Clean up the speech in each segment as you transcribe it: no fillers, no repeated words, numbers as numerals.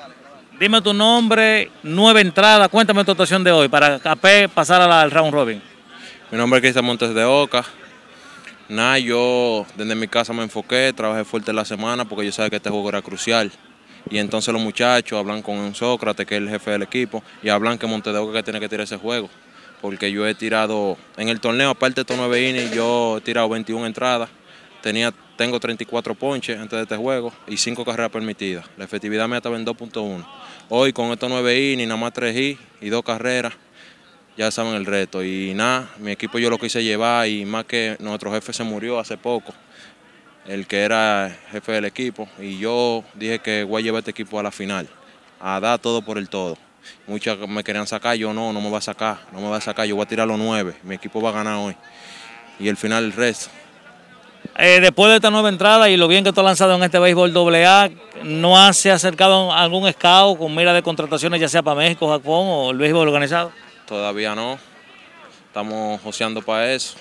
Dime tu nombre, 9 entradas, cuéntame tu actuación de hoy para pasar al round robin. Mi nombre es Cristian Montes de Oca. Nada, yo desde mi casa me enfoqué, trabajé fuerte la semana porque yo sabía que este juego era crucial. Y entonces los muchachos hablan con Sócrates, que es el jefe del equipo, y hablan que Montes de Oca que tiene que tirar ese juego. Porque yo he tirado, en el torneo, aparte de estos 9 innings, yo he tirado 21 entradas. Tengo 34 ponches antes de este juego y 5 carreras permitidas. La efectividad mía estaba en 2.1. Hoy con estos 9 innings, nada más 3 hits y 2 carreras, ya saben el reto. Y nada, mi equipo yo lo quise llevar y más que nuestro jefe se murió hace poco, el que era jefe del equipo, y yo dije que voy a llevar este equipo a la final, a dar todo por el todo. Muchos me querían sacar, yo no me va a sacar, yo voy a tirar los 9, mi equipo va a ganar hoy. Y el final el resto. Después de estas 9 entradas y lo bien que tú has lanzado en este béisbol AA, ¿no se ha acercado a algún scout con mira de contrataciones, ya sea para México, Japón o el béisbol organizado? Todavía no, estamos joseando para eso.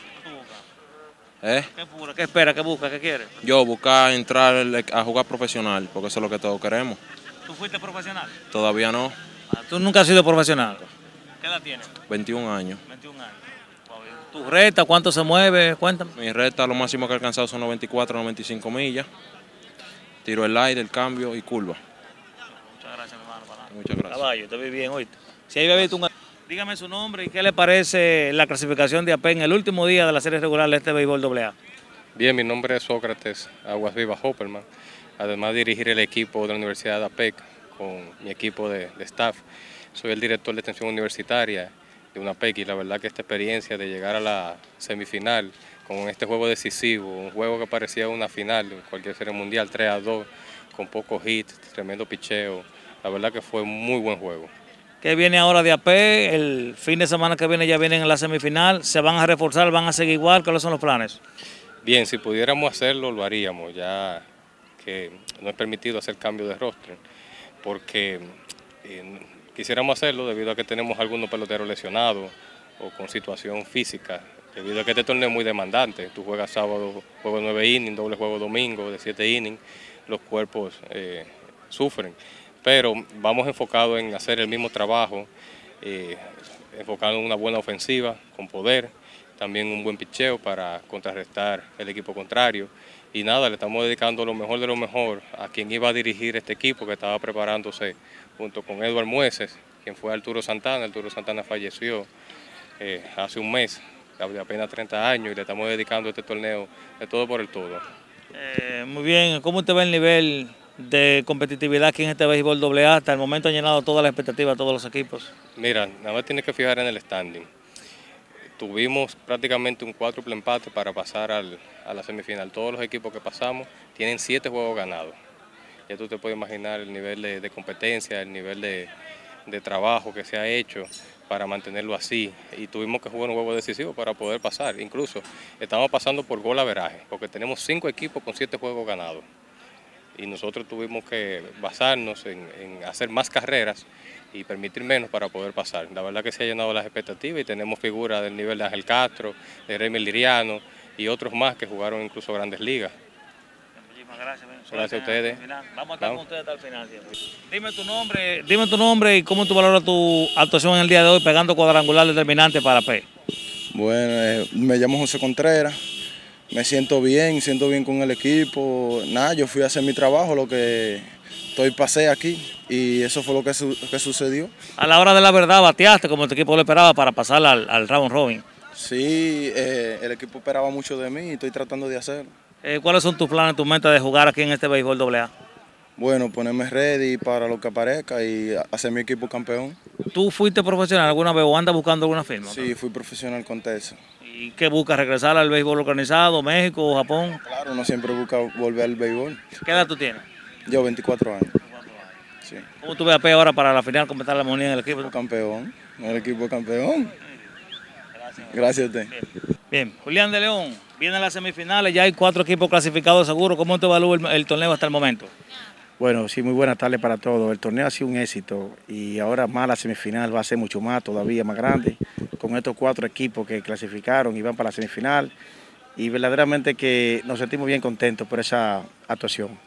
¿Qué espera? ¿Qué busca? ¿Qué quiere? Yo buscar entrar a jugar profesional, porque eso es lo que todos queremos. ¿Tú fuiste profesional? Todavía no. ¿Tú nunca has sido profesional? ¿Qué edad tienes? 21 años. 21 años. ¿Tu recta cuánto se mueve? Cuéntame. Mi recta lo máximo que he alcanzado son 94, 95 millas. Tiro el aire, el cambio y curva. Muchas gracias, mi hermano. Muchas gracias. Caballo, te vi bien, oíste. Si ahí había visto Dígame su nombre y qué le parece la clasificación de AP en el último día de la serie regular de este béisbol AA. Bien, mi nombre es Sócrates Aguas Vivas Hopperman. Además de dirigir el equipo de la Universidad de APEC con mi equipo de staff, soy el director de extensión universitaria de una APEC y la verdad que esta experiencia de llegar a la semifinal con este juego decisivo, un juego que parecía una final de cualquier serie mundial, 3-2, con pocos hits, tremendo picheo, la verdad que fue un muy buen juego. ¿Qué viene ahora de AP? El fin de semana que viene ya vienen en la semifinal. ¿Se van a reforzar? ¿Van a seguir igual? ¿Cuáles son los planes? Bien, si pudiéramos hacerlo, lo haríamos, ya que no es permitido hacer cambio de roster, porque quisiéramos hacerlo debido a que tenemos algunos peloteros lesionados o con situación física, debido a que este torneo es muy demandante. Tú juegas sábado, juego de 9 innings, doble juego domingo de 7 innings, los cuerpos sufren. Pero vamos enfocados en hacer el mismo trabajo, enfocado en una buena ofensiva, con poder, también un buen picheo para contrarrestar el equipo contrario. Y nada, le estamos dedicando lo mejor de lo mejor a quien iba a dirigir este equipo que estaba preparándose junto con Edward Mueces, quien fue Arturo Santana. Arturo Santana falleció hace un mes, de apenas 30 años, y le estamos dedicando este torneo de todo por el todo. Muy bien, ¿cómo usted ve el nivel de competitividad aquí en este béisbol AA? Hasta el momento han llenado todas las expectativas de todos los equipos. Mira, nada más tienes que fijar en el standing. Tuvimos prácticamente un cuádruple empate para pasar a la semifinal. Todos los equipos que pasamos tienen 7 juegos ganados. Ya tú te puedes imaginar el nivel de competencia, el nivel de trabajo que se ha hecho para mantenerlo así. Y tuvimos que jugar un juego decisivo para poder pasar. Incluso estamos pasando por gol averaje, porque tenemos 5 equipos con 7 juegos ganados. Y nosotros tuvimos que basarnos en hacer más carreras y permitir menos para poder pasar. La verdad que se ha llenado las expectativas y tenemos figuras del nivel de Ángel Castro, de Remy Liriano y otros más que jugaron incluso grandes ligas. Muchísimas gracias. Gracias a ustedes. Vamos a estar con ustedes hasta el final. Dime tu nombre y cómo tú valoras tu actuación en el día de hoy pegando cuadrangular determinante para AP. Bueno, me llamo José Contreras. Me siento bien con el equipo. Nada, yo fui a hacer mi trabajo, lo que pasé aquí y eso fue lo que sucedió. A la hora de la verdad, bateaste como tu equipo lo esperaba para pasar al round robin. Sí, el equipo esperaba mucho de mí y estoy tratando de hacerlo. ¿Cuáles son tus planes, tus metas de jugar aquí en este béisbol AA? Bueno, ponerme ready para lo que aparezca y hacer mi equipo campeón. ¿Tú fuiste profesional alguna vez o andas buscando alguna firma? Sí, fui profesional con Texas. ¿Y qué buscas? ¿Regresar al béisbol organizado, México o Japón? Claro, uno siempre busca volver al béisbol. ¿Qué edad tú tienes? Yo, 24 años. Sí. ¿Cómo tú ves a AP ahora para la final completar la armonía en el equipo? Campeón, el equipo campeón. Gracias a usted. Bien, Julián de León, vienen las semifinales, ya hay 4 equipos clasificados seguros. ¿Cómo te evalúa el torneo hasta el momento? Bueno, sí, muy buenas tardes para todos. El torneo ha sido un éxito y ahora más la semifinal va a ser mucho más, todavía más grande, con estos 4 equipos que clasificaron y van para la semifinal. Y verdaderamente que nos sentimos bien contentos por esa actuación.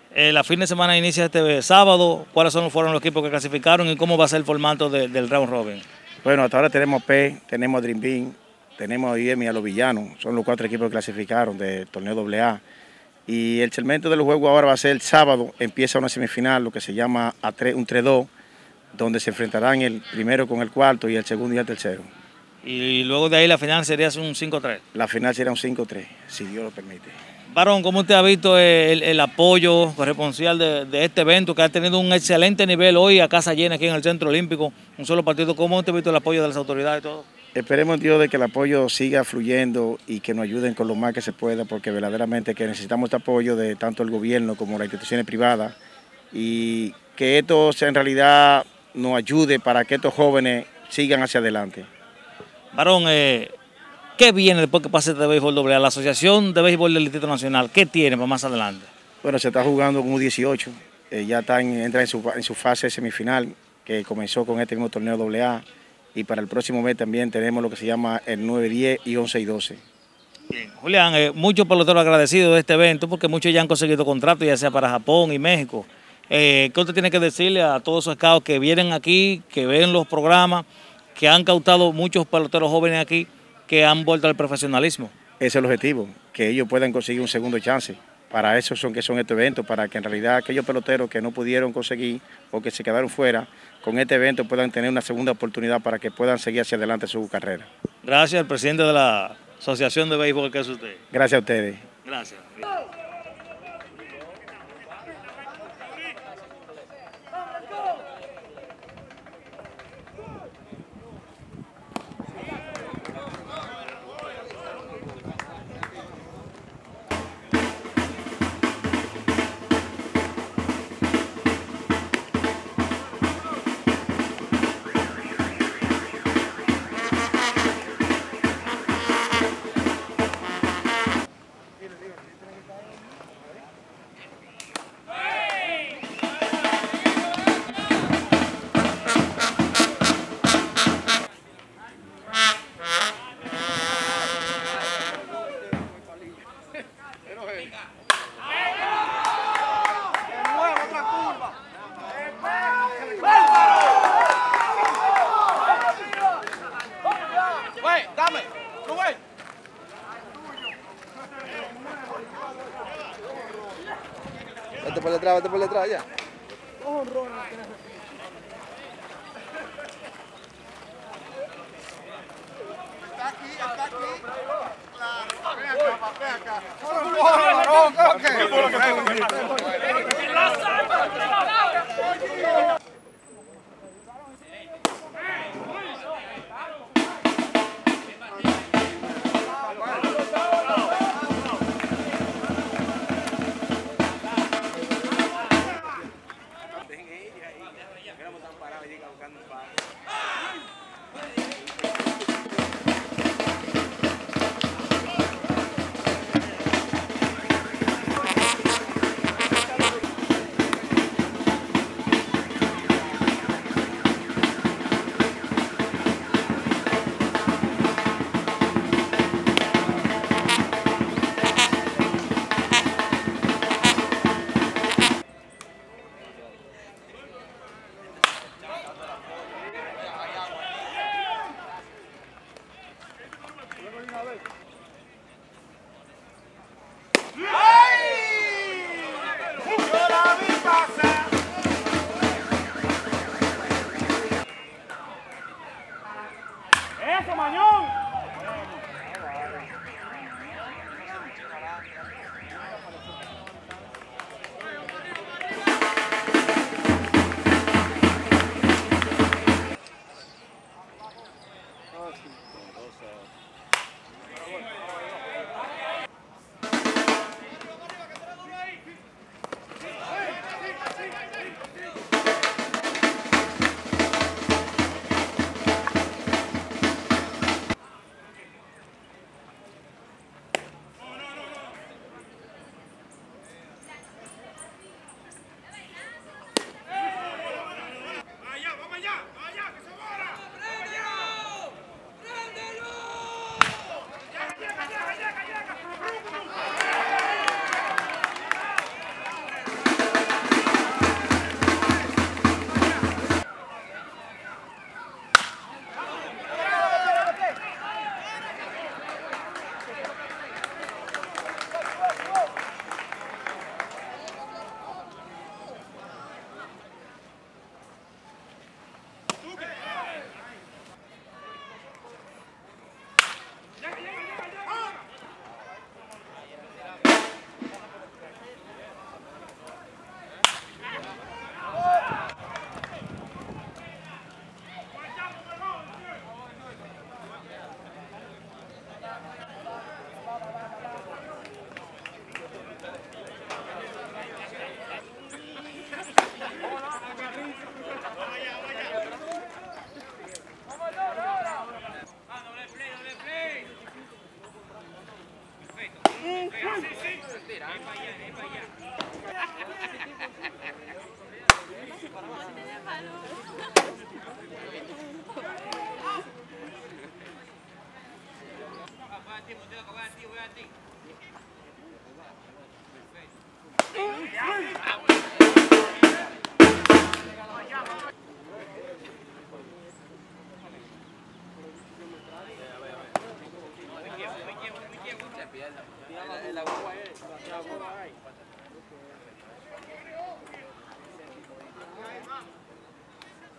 La fin de semana inicia este sábado. ¿Cuáles fueron los equipos que clasificaron y cómo va a ser el formato del round robin? Bueno, hasta ahora tenemos P, tenemos Dream Bean, tenemos a IEM y a los Villanos. Son los 4 equipos que clasificaron del torneo AA. Y el segmento de los juegos ahora va a ser el sábado. Empieza una semifinal, lo que se llama un 3-2, donde se enfrentarán el primero con el cuarto y el segundo y el tercero. Y luego de ahí la final sería un 5-3. La final será un 5-3, si Dios lo permite. Barón, ¿cómo usted ha visto el apoyo corresponsal de este evento que ha tenido un excelente nivel hoy a casa llena aquí en el Centro Olímpico? Un solo partido. ¿Cómo usted ha visto el apoyo de las autoridades y todo? Esperemos, Dios, de que el apoyo siga fluyendo y que nos ayuden con lo más que se pueda, porque verdaderamente que necesitamos este apoyo de tanto el gobierno como las instituciones privadas y que esto en realidad nos ayude para que estos jóvenes sigan hacia adelante. Barón, ¿qué viene después que pase este béisbol AA? La Asociación de Béisbol del Distrito Nacional, ¿qué tiene para más adelante? Bueno, se está jugando con U18, ya entra en su fase semifinal, que comenzó con este mismo torneo AA, y para el próximo mes también tenemos lo que se llama el 9-10 y 11-12. Bien, Julián, muchos peloteros agradecidos de este evento porque muchos ya han conseguido contratos, ya sea para Japón y México. ¿Qué usted tiene que decirle a todos esos scouts que vienen aquí, que ven los programas, que han cautado muchos peloteros jóvenes aquí, que han vuelto al profesionalismo? Ese es el objetivo, que ellos puedan conseguir un segundo chance. Para eso son estos eventos, para que en realidad aquellos peloteros que no pudieron conseguir o que se quedaron fuera, con este evento puedan tener una segunda oportunidad para que puedan seguir hacia adelante su carrera. Gracias al presidente de la Asociación de Béisbol, que es usted. Gracias a ustedes. Gracias. Vete por detrás, ya. Está aquí.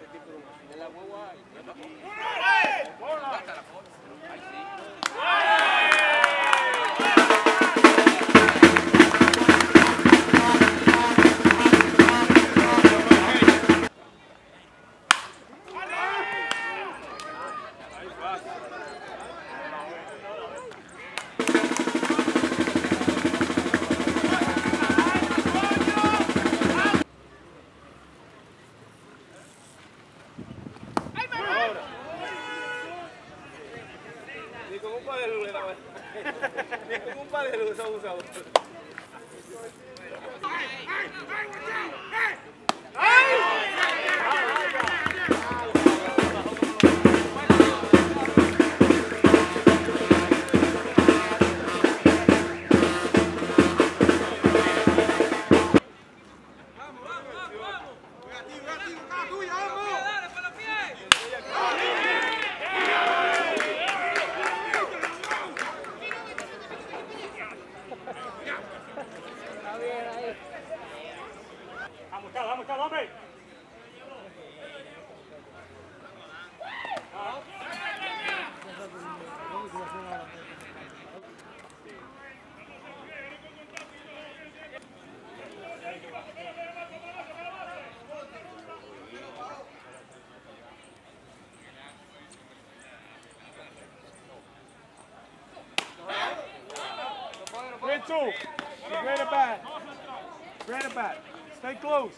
Two. Great at bat. Great at bat. Stay close.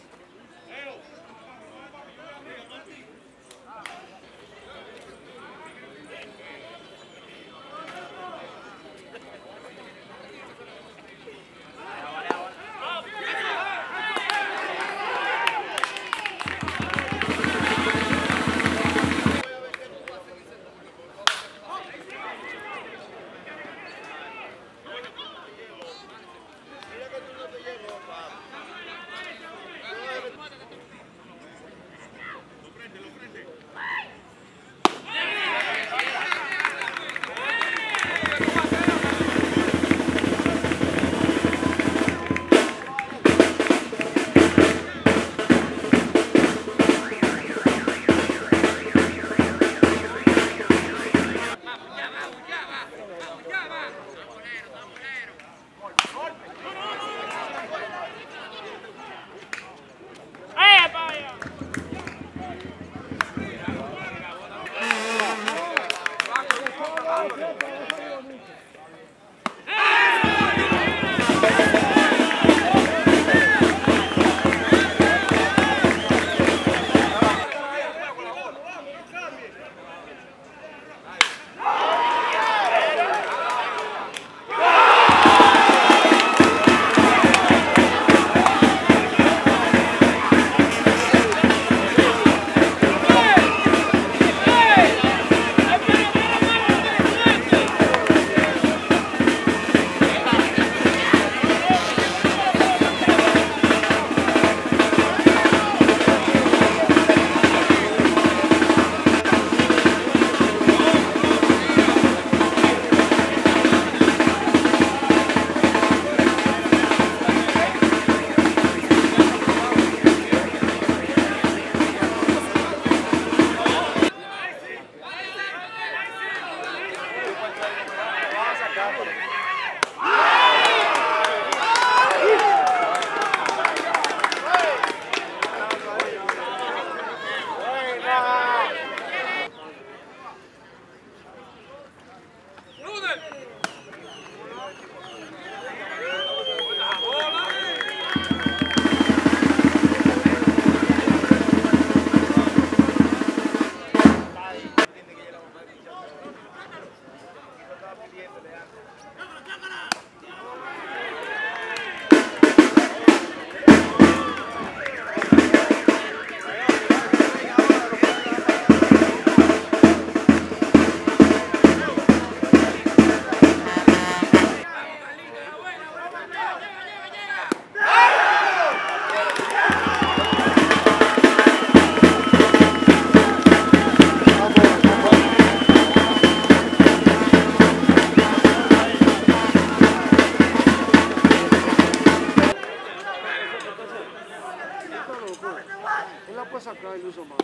loco. Él la puede sacar y lo hizo mal.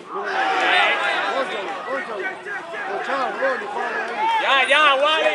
Óchalo. Ochado, gol, y para ahí. Ya, Wally.